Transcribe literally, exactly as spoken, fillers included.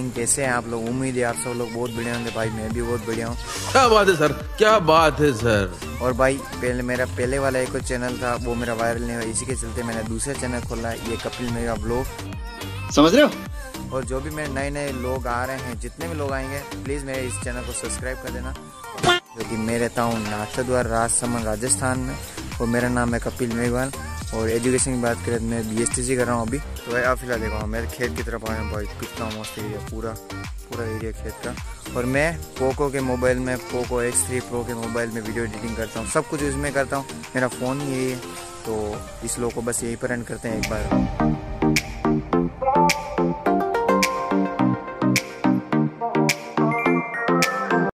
वालेकुम, कैसे हैं आप लोग। उम्मीद है आप सब लोग बहुत बढ़िया होंगे। भाई मैं भी बहुत बढ़िया हूँ। क्या बात है सर, क्या बात है सर। और भाई पहले मेरा पहले वाला एक चैनल था वो मेरा वायरल नहीं हुआ, इसी के चलते मैंने दूसरा चैनल खोला है, ये कपिल मेगा ब्लॉग, समझ रहे हो। और जो भी मेरे नए नए लोग आ रहे हैं, जितने भी लोग आएंगे प्लीज़ मेरे इस चैनल को सब्सक्राइब कर देना। क्योंकि मैं रहता हूँ नाथद्वार राजसमंद राजस्थान में और मेरा नाम है कपिल मेघवाल। और एजुकेशन की बात करें तो मैं बी एस टी सी कर रहा हूँ अभी। तो भाई आप फिलहाल देखो मेरे खेत की तरफ आए हैं भाई, कितना मस्त एरिया, पूरा पूरा एरिया खेत का। और मैं पोको के मोबाइल में, पोको एक्स थ्री प्रो के मोबाइल में वीडियो एडिटिंग करता हूँ, सब कुछ उसमें करता हूँ। मेरा फ़ोन ही यही है। तो इस लोग को बस यही पर एंड करते हैं एक बार।